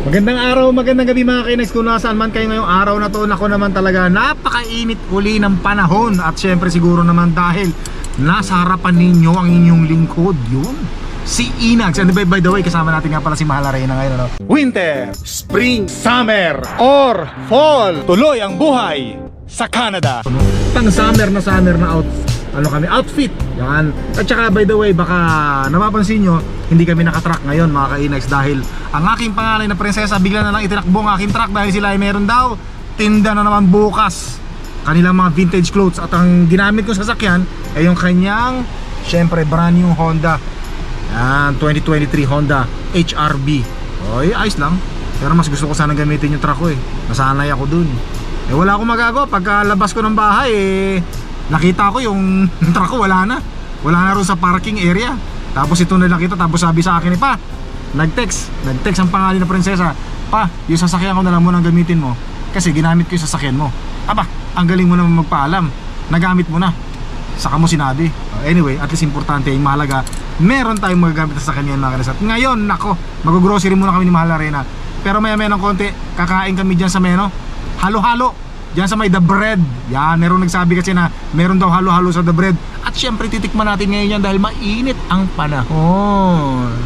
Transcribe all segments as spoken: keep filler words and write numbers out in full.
Magandang araw, magandang gabi mga Kinags. Kung nasaan man kayo ngayong araw na to, nako naman talaga napakainit uli ng panahon. At syempre siguro naman dahil nasa harapan ninyo ang inyong lingkod, yun, si Inags. And by, by the way, kasama natin nga pala si Mahal Arena ngayon, ano? Winter, Spring, Summer, or Fall. Tuloy ang buhay sa Canada. Pang summer na summer na out, ano kami, outfit. Yan. At saka by the way, baka napapansin nyo, hindi kami nakatrack ngayon mga Kainags dahil ang aking pangalan na prinsesa bigla na lang itinakbo ang aking truck dahil sila ay meron daw tinda na naman bukas kanilang mga vintage clothes. At ang ginamit kong sasakyan ay yung kanyang syempre brand new Honda, yan, twenty twenty-three Honda H R V. Oy, ayos lang, pero mas gusto ko sana gamitin yung truck ko eh, nasanay ako dun eh. Wala akong magagawa, pagkalabas ko ng bahay eh nakita ko yung truck ko wala na wala na rin sa parking area. Tapos ito na nakita, tapos sabi sa akin eh, pa, nag-text, nag-text ang pangalan na prinsesa, pa, yung sasakyan ko na lang mo nang gamitin mo kasi ginamit ko yung sasakyan mo. Aba, ang galing mo naman magpaalam, nagamit mo na, saka mo sinabi. Anyway, at least importante, yung mahalaga, meron tayong magagamit na sasakyan ngayon mga Kinags. At ngayon, nako, mag-grocery muna kami ni Mahal Arena. Pero maya maya ng konti, kakain kami dyan sa meno, halo-halo diyan sa may The Bread. Yan, meron nagsabi kasi na meron daw halo-halo sa The Bread. At syempre titikman natin ngayon yan dahil mainit ang panahon.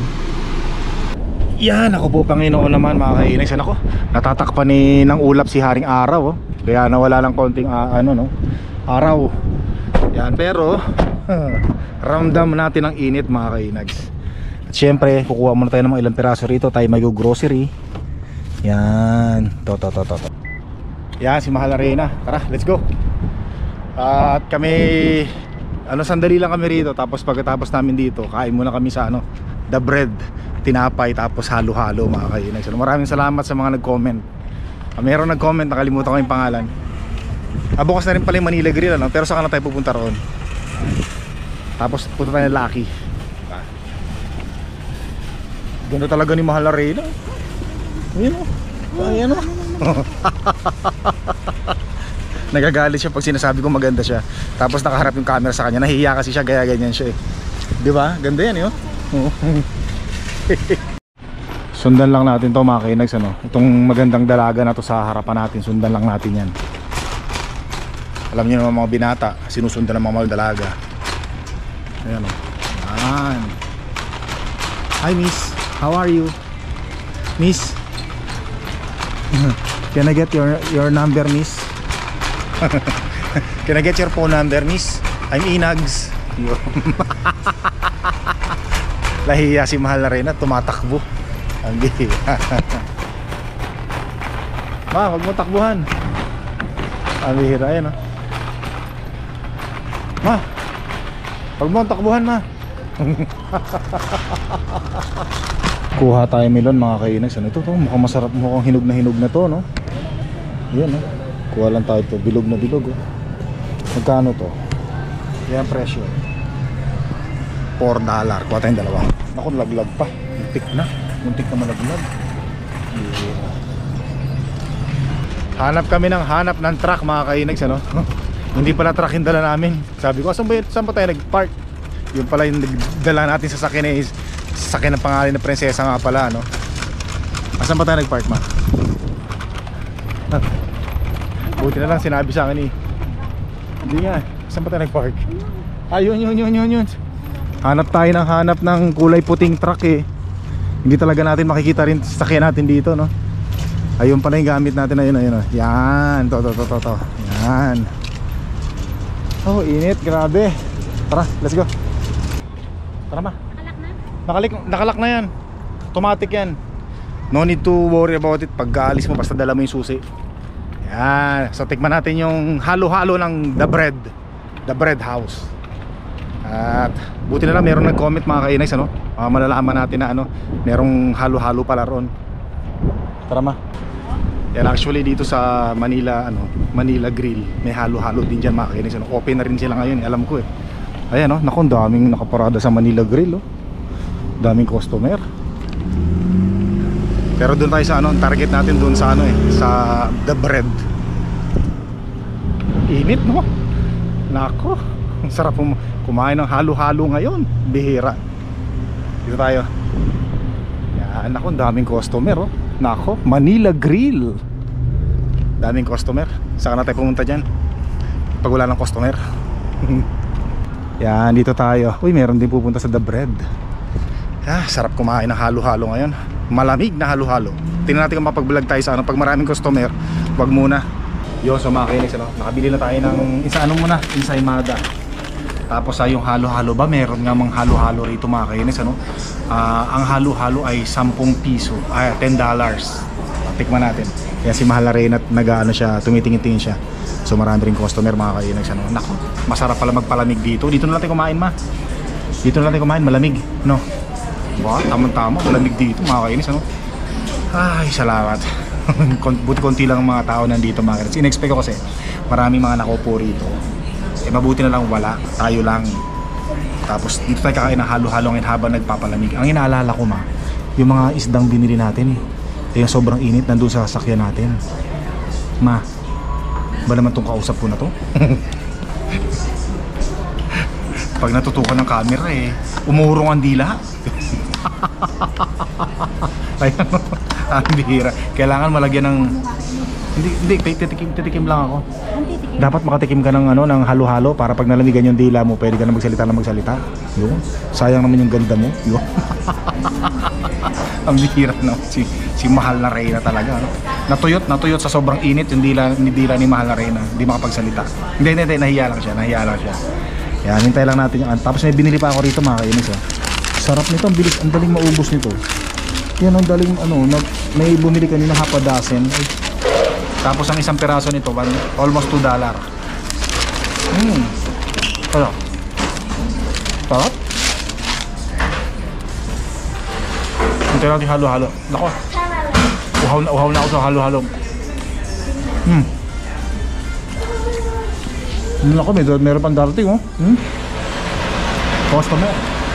Yan, ako po Panginoon naman mga Kainags. Ako, natatakpan ni ng ulap si Haring Araw, oh. Kaya nawala lang konting uh, ano no, araw. Yan, pero huh, ramdam natin ang init mga Kainags. At syempre, kukuha muna tayo ng mga ilang piraso rito. Tayo mag-grocery. Yan, to to to to, to. Yan, si Mahal Arena. Tara, let's go. uh, At kami, ano, sandali lang kami rito. Tapos pagkatapos namin dito, kain muna kami sa ano, The Bread, tinapay, tapos halo-halo mga Kainags. So, maraming salamat sa mga nag-comment. uh, Meron nag-comment, nakalimutan ko yung pangalan. ah, Bukas na rin pala yung Manila Grill, ano? Pero saan na tayo pupunta roon? Tapos punta tayo ng Lucky. ah. Ganda talaga ni Mahal Arena. Ayan o, ayan o. Nagagalit siya pag sinasabi ko maganda siya. Tapos nakaharap yung camera sa kanya. Nahihiya kasi siya, gaya ganyan siya eh. Di ba? Ganda yan yun. Sundan lang natin to mga Kainags, ano? Itong magandang dalaga na to sa harapan natin, sundan lang natin yan. Alam niyo naman mga binata, sinusundan ng mga dalaga. Ayan o. Ayan. Hi miss, how are you? Miss, can I get your your number, miss? Can I get your phone number, miss? I'm Inags. Lahiya si Mahal Arena, tumatakbo. Ang bihiya. Ma, wag mo takbuhan. Ang bihira yan, oh. Ma, wag mo takbuhan, ma. Kuha tayo melon mga Kainags. Ano ito to? Mukhang masarap, mukhang hinog na hinog na to, no? Yan, no? Kuha lang tayo to, bilog na bilog, oh. Magkano to? Yan presyo, four dollar. Kuha tayong dalawa. Naku, laglag pa. Muntik na, muntik na malaglag. Yeah. Hanap kami ng hanap ng truck mga Kainags, ano? Hindi pala truck yung dala namin. Sabi ko, saan ba, saan ba tayo nag-park? Yung pala yung dala natin sa sakin is sakin ng pangalan na prinsesa nga pala, no? Asan ba tayo nag-park, ma? Buti na lang sinabi sa akin eh. Hindi nga, asan ba tayo nag-park? Ayun, yun, yun, yun, yun. Hanap tayo ng hanap ng kulay puting truck eh. Hindi talaga natin makikita rin sakyan natin dito, no? Ayun pala yung gamit natin, ayun, ayun, ayun. Yan, to, to, to, to, to. Yan. Oh, init, grabe. Tara, let's go. Tara ma. Nakalik, nakalak na yan. Automatic yan. No need to worry about it. Pag aalis mo, basta dala mo yung susi. Yan. So tikman natin yung halo-halo ng The Bread, The Bread House. At buti na lang meron nag-comment mga Kainags, ano? uh, Malalaman natin na ano, merong halo-halo pala roon. Tara ma. Yan, actually dito sa Manila, ano, Manila Grill, may halo-halo din dyan mga Kainags, ano? Open na rin sila ngayon, alam ko eh. Ayan, oh, naku, daming nakaparada sa Manila Grill, oh. Daming customer. Pero doon tayo sa ano, target natin doon sa ano eh, sa The Bread. Init, no? Nako, ang sarap kumain ng halo-halo ngayon. Bihira. Dito tayo. Yan, nako, daming customer, oh. Nako, Manila Grill. Daming customer. Saan na tayo pumunta dyan pag wala ng customer? Yan, dito tayo. Uy, meron din pupunta sa The Bread. Ah, sarap kumain ng halo-halo ngayon. Malamig na halo-halo. Tingnan natin kung mapag-vlog tayo sa ano. Pag maraming customer, wag muna. Yun, so mga kainis, ano? Nakabili na tayo ng isa ano muna, ensaymada. Tapos ay yung halo-halo ba? Meron nga mang halo-halo rito mga kainis, ano? Uh, ang halo-halo ay sampung piso. Ay, ten dollars. Tikman natin. Kaya si Mahal na Reyna nag-ano siya, tumitingin-tingin siya. So marami rin customer mga kainis, ano? Nako, masarap pala magpalamig dito. Dito na natin kumain, ma. Dito na natin kumain, malamig, no? Ba, tamang-tama, malamig dito mga kainis, ano? Ay, salamat. Buti konti lang ang mga tao nandito mga kainis. In-expect ko kasi maraming mga nakaupo rito. Eh mabuti na lang wala, tayo lang. Tapos dito tayo kakain ng halo-halo ngayon habang nagpapalamig. Ang inaalala ko, ma, yung mga isdang binili natin, eh yung sobrang init nandun sa sasakyan natin. Ma, ba naman tong kausap ko na to? Pag natutukan ng camera eh, umurong ang dila. Ayan, ang bihira. Kailangan malagyan ng... Hindi, hindi, titikim, titikim lang ako. Dapat makatikim ka ng, ano, ng halo-halo para pag nalamigan yung dila mo, pwede ka na magsalita na magsalita. Yun. Sayang naman yung ganda mo. Yun. Ang bihira, no? Si, si Mahal na Reyna talaga, no? Natuyot, natuyot sa sobrang init yung dila, yung dila ni Mahal na Reyna. Hindi makapagsalita. Hindi, hindi, hindi, nahiya lang siya, nahiya lang siya. Yan, hintay lang natin yung... Tapos may binili pa ako rito mga kainis, oh. Sarap nito, ang bilis, ang daling maubos nito. Yan, ang daling, ano, na, may bumili kanina half a dozen. Ay. Tapos ang isang piraso nito, one, almost two dollar. Hmm. Ano? Sarap? Hintay natin halo-halo. Nako. Uhaw na, uhaw na ako sa halo-halo. Hmm. Nako, may meron pang darating, oh. Hmm? Customer.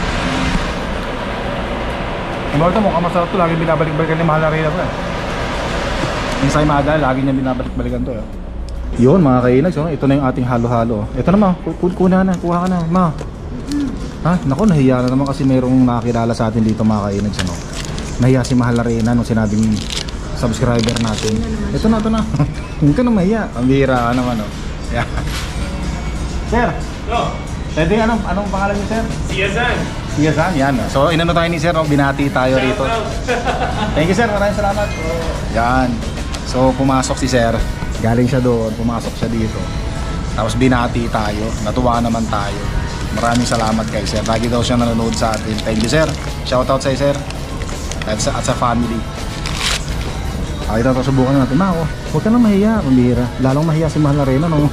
Ang bakit mo, kamasarap to, lagi binabalik-balikan ni Mahal na Reyna to eh. Ensaymada, lagi niya binabalik-balikan to eh. Yun mga kainags, oh. Ito na yung ating halo-halo. Ito na, ma, kuna na, kuha ka na, ma. Ha? Naku, nahiya na naman kasi mayroong nakakilala sa atin dito mga kainags, ano. Nahiya si Mahal na Reyna nung sinabing subscriber natin. Ito na, ito na. Huwag ka na mahiya. Ang bihira ka naman, oh. Yeah. Sir. No. Pwede, anong, anong pangalan niyo, sir? Siyasan. Siyasan, yan. So, inano tayo ni sir, no? Binati tayo rito. Thank you, sir. Maraming salamat. Yan. So, pumasok si sir. Galing siya doon, pumasok siya dito. Tapos binati tayo. Natuwa naman tayo. Maraming salamat kay sir. Lagi daw siya nanonood sa atin. Thank you, sir. Shoutout sa sir. At sa, at sa family. Okay, ito, subukan natin. Ma, oh, huwag ka nang mahiya. Pambihira. Lalong mahiya si Mahal na Reyna, no?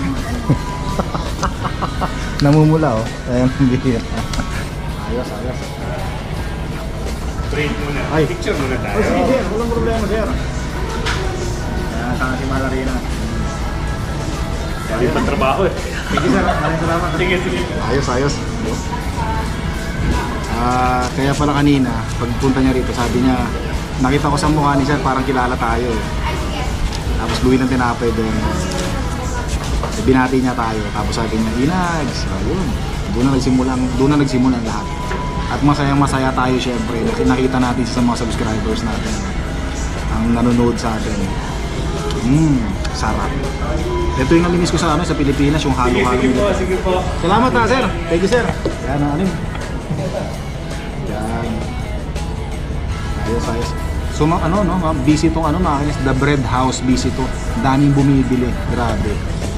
Namumula, oh. Ayan, pambihira. Ayos, ayos. Break muna. Ay. Picture muna tayo. Oh, sige, sir. Walang problema, sir. Ayan, saan si Mahal na Reyna. Hindi pa trabaho eh. Thank you, sir. Maraming salamat. Sige, sige. Ayos, ayos. Ah, kaya pala kanina, pagpunta niya rito, sabi niya, nakita ko sa mukha ni sir, parang kilala tayo eh. Tapos buwi ng tinapay doon. Binati niya tayo. Tapos sabi niya, Inags. Ayun. Doon na nagsimula, doon na nagsimula ang lahat. At masayang masaya tayo syempre. Nakita natin sa mga subscribers natin ang nanonood sa atin. Mmm, sarap. Ito yung nalinis ko sa ano, sa Pilipinas, yung halo-halo. Sige, sige po, sige po. Salamat ha, sir. Thank you, sir. Yan, anim. Yan. Ayos, ayos. So, ma ano, no, ma busy tong ano, mga The Bread House, busy to. Daming bumibili. Grabe.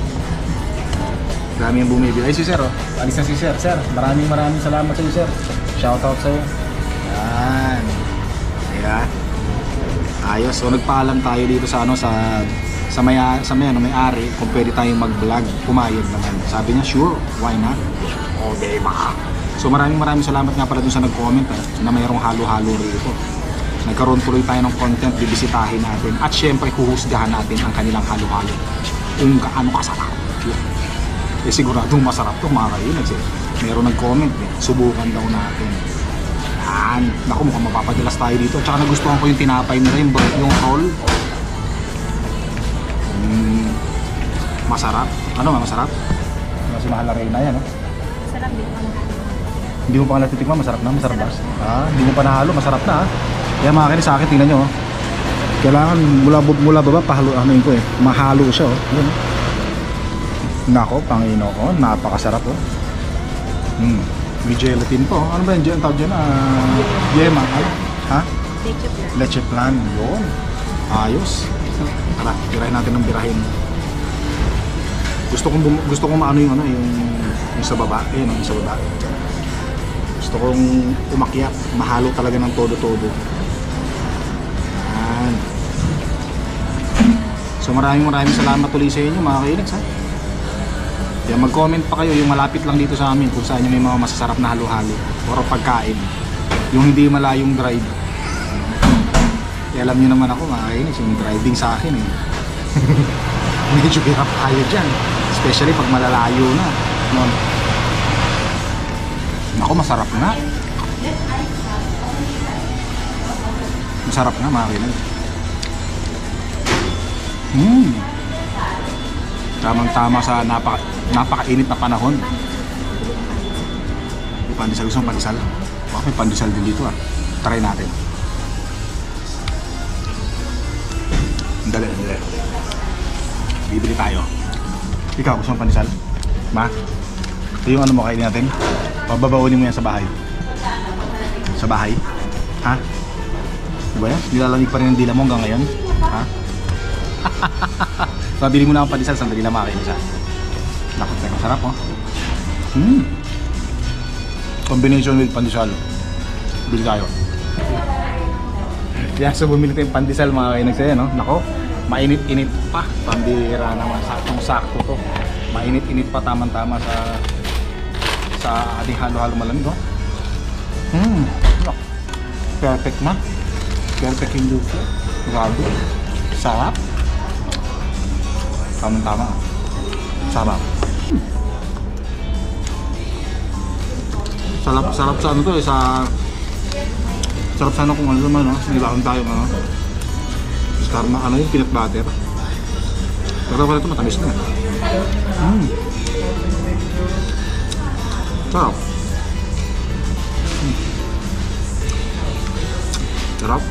Daming bumibili. Ay, si sir, oh. Alis na si sir. Sir, maraming maraming salamat sa iyo, sir. Shoutout sa iyo. Yan. Ayan. Ayos. So, nagpaalam tayo dito sa ano, sa sa may sa may ano, may-ari kung pwede tayong mag-vlog. Pumayag naman. Sabi niya, sure, why not? Okay, baka. So, maraming maraming salamat nga pala dun sa nag-comment eh, na mayroong halo-halo rito. Nagkaroon tuloy tayo ng content, bibisitahin natin. At syempre, huhusgahan natin ang kanilang halo-halo. Kung gaano kasarap. Eh, siguradong masarap to, mga kainags eh. Meron nag-comment eh, subukan daw natin. Yan. Naku, mukhang mapapadalas tayo dito. Tsaka nagustuhan ko yung tinapay nila, yung, yung roll. Mm, masarap. Ano nga masarap? Mas Mahal na Reyna yan, no? Masarap din ang Hindi mo pa nga natitikman, masarap na, masarap ba? Ah, hindi mo pa nahalo, masarap na. Kaya mga kainis sa akin, tingnan nyo. Oh. Kailangan mula, mula baba, pahalo, ano yun ko eh. Mahalo siya oh. Yun. Nako, Panginoon, napakasarap oh. Hmm. May gelatin po. Ano ba yung tawag dyan? Uh, yema. Ano? Ha? Leche plan. Leche plan. Yun. Ayos. Tara, birahin natin ng birahin. Gusto kong bum- gusto kong maano yung ano yung, yung sa baba, eh no, yung sa baba. Gusto kong umakyat, mahalo talaga ng todo-todo. Yan. So maraming maraming salamat ulit sa inyo mga kainags ha. Kaya mag-comment pa kayo yung malapit lang dito sa amin kung saan yung may mga masasarap na halo-halo or pagkain. Yung hindi malayong drive. Kaya alam nyo naman ako mga kainags, yung driving sa akin eh. Medyo hirap tayo dyan. Especially pag malalayo na. No? Ako masarap na. Masarap na mga kainan. Hmm. Tamang tama sa napaka, napakainit na panahon. May pandesal, gusto mong pandesal? Baka may pandesal din dito ah. Try natin. Dali, dali. Bibili tayo. Ikaw, gusto mong pandesal? Ma? Ito yung ano mo kainin natin? Pababaunin mo yan sa bahay. Sa bahay? Ha? Diba yan? Nilalamig pa rin ang dila mo hanggang ngayon? Ha? So, bili mo na ang pandesal, sandali lang makakain isa. Nakot na masarap oh. Hmm. Combination with pandesal. Bili tayo. Yan, so bumili tayong pandesal mga kainagsaya, no? Nako, mainit-init pa. Pambira naman, saktong-sakto to. Mainit-init pa, tamang-tama sa sa ating halo-halo malamig, oh. Hmm. Perfect na. Perfect yung luto. Grabe. Sarap. Tamang-tama. Sarap. Sarap, sarap sa ano to eh, sa sarap sana kung ano naman, no? Sinilakon tayo, ano? Karma, ano yung peanut butter. Pero pala ito matamis na. Hmm. Sarap. Hmm. Sarap.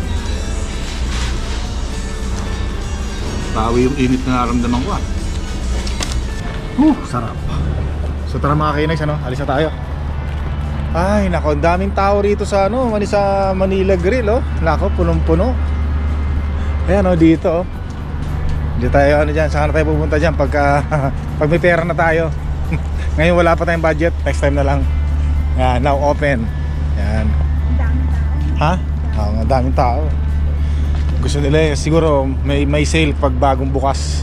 Bawi yung init na naramdaman ko ah. Uh, sarap. So tara mga kainags, ano? Alis na tayo. Ay, nako, daming tao rito sa ano, mani sa Manila Grill, oh. Nako, punong-puno. Ayan, oh, dito, oh. Dito tayo, ano dyan, saan na tayo pupunta dyan pagka, pag may pera na tayo. Ngayon wala pa tayong budget, next time na lang. Yan, now open. Yan. Daming tao. Ha? Oo, oh, daming tao. Gusto nila, eh, siguro may, may sale pag bagong bukas.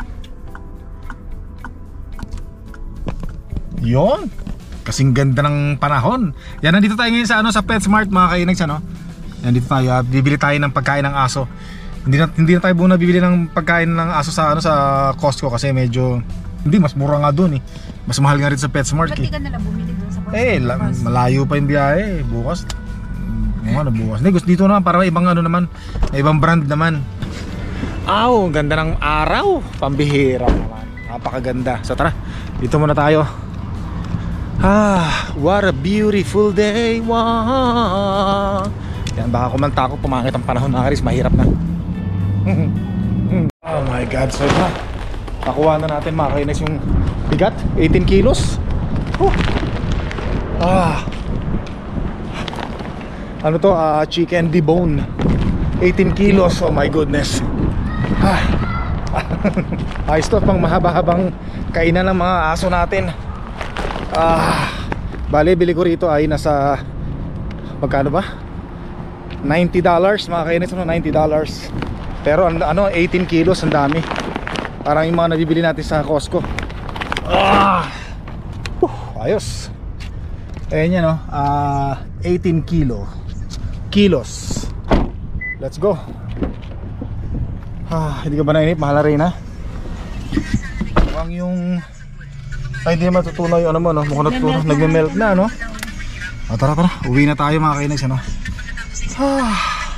Yon. Kasing ganda ng panahon. Yan, nandito tayo ngayon sa ano, sa PetSmart mga kainags, ano. Yan, dito tayo, uh, bibili tayo ng pagkain ng aso. Hindi na, hindi na tayo muna bibili ng pagkain ng aso sa ano, sa Costco kasi medyo hindi, mas mura nga doon eh. Mas mahal nga rin sa PetSmart Ba't eh. di ka nalang bumili doon sa Costco? Eh, la, malayo pa yung biyahe eh. Bukas. Ano, ano bukas? Hindi, gusto dito naman para ibang ano naman, ibang brand naman. Aw, ang ganda ng araw. Pambihira naman. Napakaganda. So tara, dito muna tayo. Ah, what a beautiful day. Wow. Yan, baka kumanta ako, pumangit ang panahon mga karis, mahirap na. Oh my god, so na nakuha na natin mga kainis yung bigat, eighteen kilos. Oh. Ah. Ano to, uh, chicken debone, eighteen kilos, oh my goodness. Ah. Ayos to, pang mahaba-habang kainan ng mga aso natin. Ah, bali, bili ko rito ay nasa magkano ba? ninety dollars mga kainis, ano, ninety dollars. Pero ano, eighteen kilos, ang dami. Parang yung mga nabibili natin sa Costco. Ah! Uh, ayos. Ayan yan, no? uh, eighteen kilo kilos. Let's go. Ah, hindi ka ba nainip? Mahal na rin ha. Mukhang yung ay, hindi naman tutunaw yung ano mo, no? Mukhang natutunaw, nagme-melt na, no? Ah, tara, tara, uwi na tayo mga kainis, ano? Ah.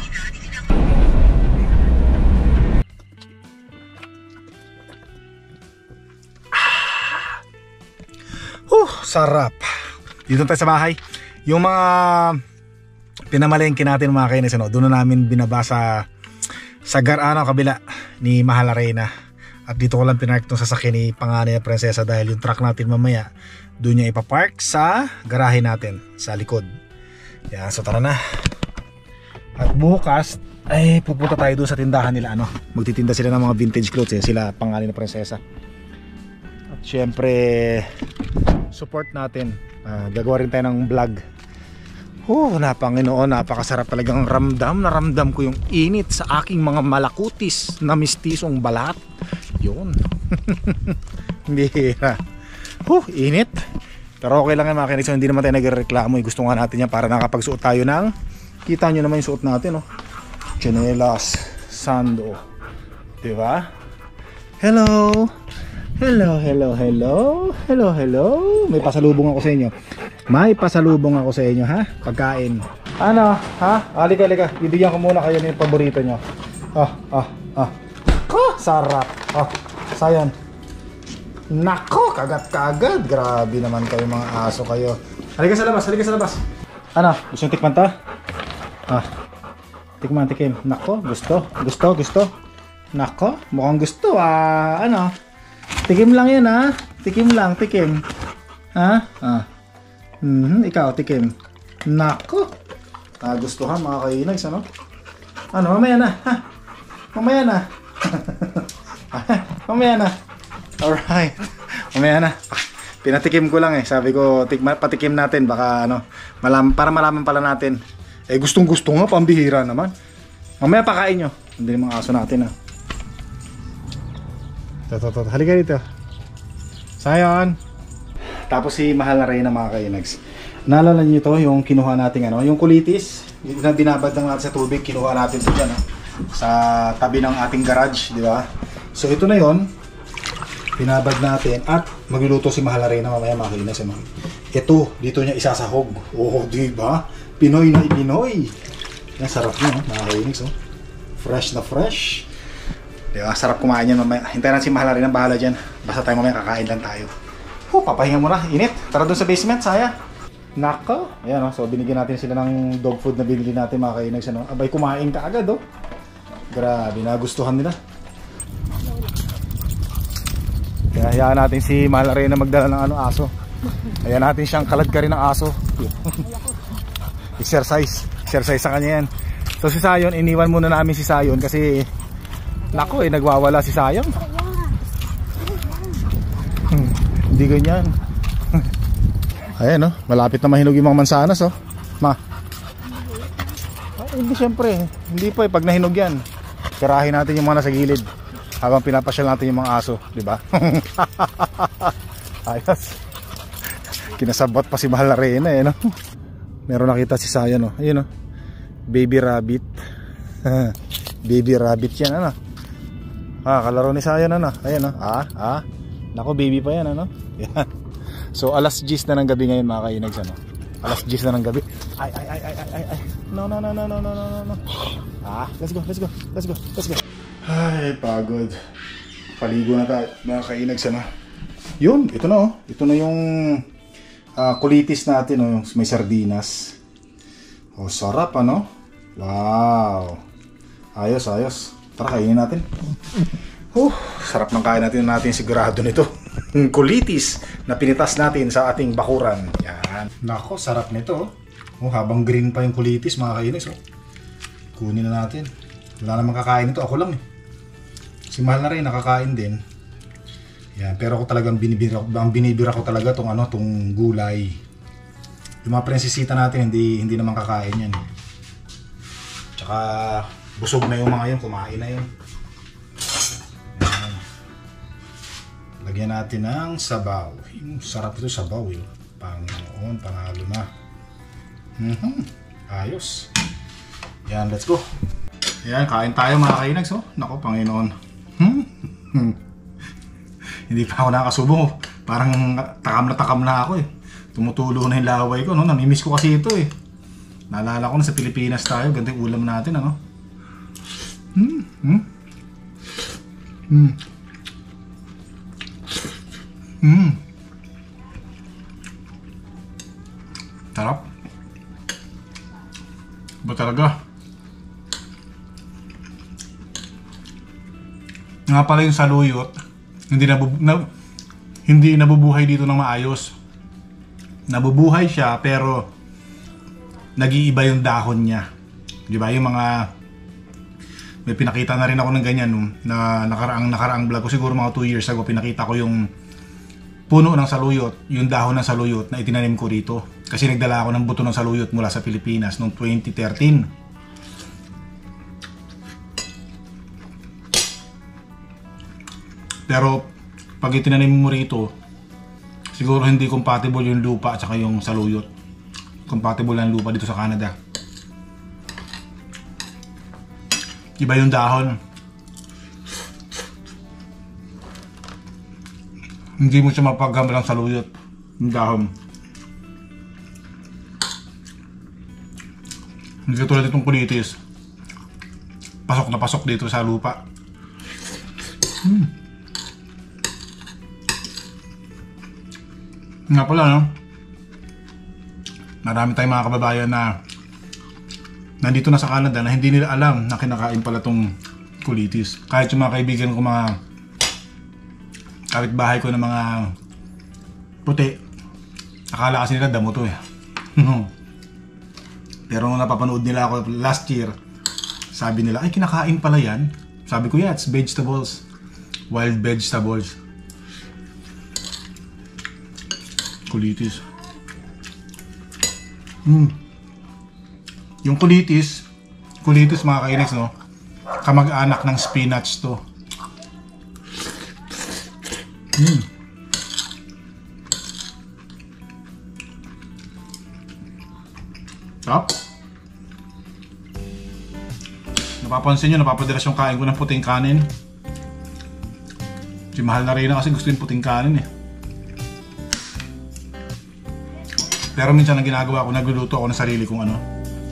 Uh, sarap. Dito tayo sa bahay. Yung mga pinamalengke natin mga kainis, ano? Doon na namin binaba sa sa Garano kabila ni Mahal Arena. At dito ko lang pinark itong sasakyan ni panganay na prinsesa dahil yung truck natin mamaya doon niya ipapark sa garahe natin sa likod. Yan, so tara na. At bukas ay pupunta tayo doon sa tindahan nila, ano, magtitinda sila ng mga vintage clothes eh, sila panganay na prinsesa. At syempre support natin, uh, gagawa rin tayo ng vlog. Oh, napanginoon, napakasarap talagang ramdam na ramdam ko yung init sa aking mga malakutis na mistisong balat. Yun. Bihira. Oh, init. Pero okay lang yan mga kinig. So, hindi naman tayo nagreklamo. Gusto nga natin yan para nakapagsuot tayo ng, kita nyo naman yung suot natin, oh. Chanelas, sando. Diba? Hello. Hello, hello, hello. Hello, hello. May pasalubong ako sa inyo. May pasalubong ako sa inyo, ha? Pagkain. Ano? Ha? Halika, halika. Bibigyan ko muna kayo ng paborito nyo. Ah, ah, ah. Oh, sarap. Oh, sayan. Nako, kagat-kagat. Grabe naman kayo mga aso kayo. Halika sa labas, halika sa labas. Ano? Gusto nyo tikman ta? Ah. Tikman, tikim. Nako, gusto. Gusto, gusto. Nako, mukhang gusto ah. Ano? Tikim lang yan ha. Tikim lang, tikim. Ha? Ah. Mm-hmm, ikaw, tikim. Nako. Ah, gusto ha mga kainags, ano? Ano, mamaya na. Ha? Mamaya na. Mamaya na. Alright. Mamaya na. Pinatikim ko lang eh. Sabi ko, tikma, patikim natin. Baka ano, malam, para malaman pala natin. Eh, gustong gusto nga, pambihira naman. Mamaya pakain nyo. Hindi mga aso natin ha. Toto, toto. Halika dito. Sayon. Tapos si Mahal Arena mga kainags. Naalala niyo to yung kinuha natin ano, yung kulitis, yung binabad lang natin sa tubig, kinuha natin sa diyan, no? Sa tabi ng ating garage, di ba? So ito na yon. Binabad natin at magluluto si Mahal Arena mamaya mga kainags, ano? Ito, dito niya isasahog. Oh, di ba? Pinoy na Pinoy. Yan sarap niya, no? Mga kainags, oh. Fresh na fresh. Di ba? Sarap kumain yan mamaya. Hintayin natin si Mahal Arena, bahala diyan. Basta tayo mamaya kakain lang tayo. Oh, papahinga muna, init. Tara doon sa basement, saya. Nako. Ayan, oh. So binigyan natin sila ng dog food na binili natin mga kainags, ano. Abay, kumain ka agad, oh. Grabe, nagustuhan nila. Kaya hayaan natin si Mahal Arena magdala ng ano, aso. Hayaan natin siyang kalad ka rin ng aso. Exercise. Exercise sa kanya yan. So si Sayon, iniwan muna namin si Sayon kasi nako, eh, nagwawala si Sayon. Hindi ganyan. Ayan, oh, malapit na mahinog yung mga mansanas, oh. Ma. Ay, hindi syempre, hindi po eh pag nahinog yan. Karahin natin yung mga nasa gilid habang pinapasyal natin yung mga aso, di ba? Ayos. Kinasabot pa si Mahal Arena, eh, no? Meron nakita si Sayan, oh. Ayun, oh. Baby rabbit. Baby rabbit yan, ano? Ah, kalaro ni Sayan, ano? Ayun, oh. Ah, ah. Nako, baby pa yan, ano? Yan. So alas diyes na ng gabi ngayon mga kainags, ano? Alas diyes na ng gabi. Ay ay ay ay ay ay. No no no no no no no no. Ah, let's go, let's go. Let's go. Let's go. Ay, pagod. Paligo na tayo mga kainags, ano? Yun, ito na, oh. Ito na yung uh, kulitis natin, oh, yung may sardinas. Oh, sarap, ano? Wow. Ayos, ayos. Tara, kainin natin. Oh, sarap ng kain natin, natin sigurado nito. Kulitis na pinitas natin sa ating bakuran. Yan. Nako, sarap nito. Oh, habang green pa yung kulitis mga kainis, oh. Kunin na natin. Wala namang kakain nito, ako lang eh. Si Mahal na rin nakakain din. Yan, pero ako talagang binibira, ang binibira ko talaga tong ano, tong gulay. Yung mga prinsesita natin hindi hindi naman kakain yan. Tsaka busog na yung mga yun, kumain na yun. Lagyan natin ng sabaw. Yung sarap ito sabaw, eh. Panginoon, panalo na. Mm-hmm. Ayos. Yan, let's go. Yan, kain tayo mga kainags, oh. Nako, Panginoon. Hmm? Hindi pa ako nakasubong, oh. Parang takam na takam na ako, eh. Tumutulo na yung laway ko, no? Namimiss ko kasi ito, eh. Naalala ko na sa Pilipinas tayo, ganito yung ulam natin, ano? Hmm? Hmm? Hmm? Hmm. Sarap. Ba talaga? Nga pala yung saluyot, hindi nabu na, hindi nabubuhay dito ng maayos. Nabubuhay siya pero nag-iiba yung dahon niya. Di ba? Yung mga may pinakita na rin ako ng ganyan no, na nakaraang nakaraang vlog ko siguro mga two years ago, pinakita ko yung puno ng saluyot, yung dahon ng saluyot na itinanim ko rito. Kasi nagdala ako ng buto ng saluyot mula sa Pilipinas noong twenty thirteen. Pero pag itinanim mo rito, siguro hindi compatible yung lupa at saka yung saluyot. Compatible ang lupa dito sa Canada. Iba yung dahon. Hindi mo siya mapaggambalang saluyot. Yung dahon. Hindi katulad itong kulitis. Pasok na pasok dito sa lupa. Hmm. Nga pala, no? Marami tayong mga kababayan na nandito na sa Canada na hindi nila alam na kinakain pala tong kulitis. Kahit yung mga kaibigan ko, mga kapitbahay ko na mga puti, akala kasi nila damo to eh. Pero nung napapanood nila ako last year, sabi nila, ay kinakain pala yan. Sabi ko, yeah, it's vegetables. Wild vegetables. Kulitis. Hmm. Yung kulitis, kulitis mga kainags, no? Kamag-anak ng spinach to. Hmm. Sarap. Napapansin nyo, napapadalas yung kain ko ng puting kanin. Si mahal na rin na kasi gusto yung puting kanin eh. Pero minsan ang ginagawa ko, nagluluto ako ng sarili kong ano,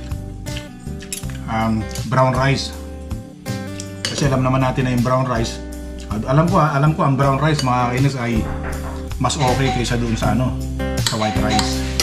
um, brown rice. Kasi alam naman natin na yung brown rice, alam ko ha, alam ko ang brown rice mga kainis ay mas okay kaysa doon sa ano, sa white rice.